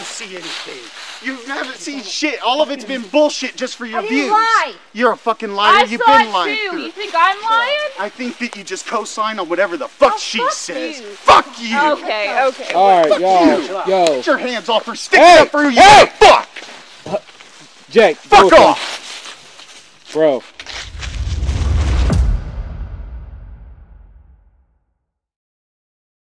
see anything. You haven't seen shit. All of it's been bullshit just for your views. Lie. You're a fucking liar. You've been lying. Too. You think I'm lying? I think that you just co-sign on whatever the fuck she fuck says. You. Fuck you. Okay, okay. All right, yo. Get your hands off her. Stick up for you. Fuck. Jake. Fuck off. Bro.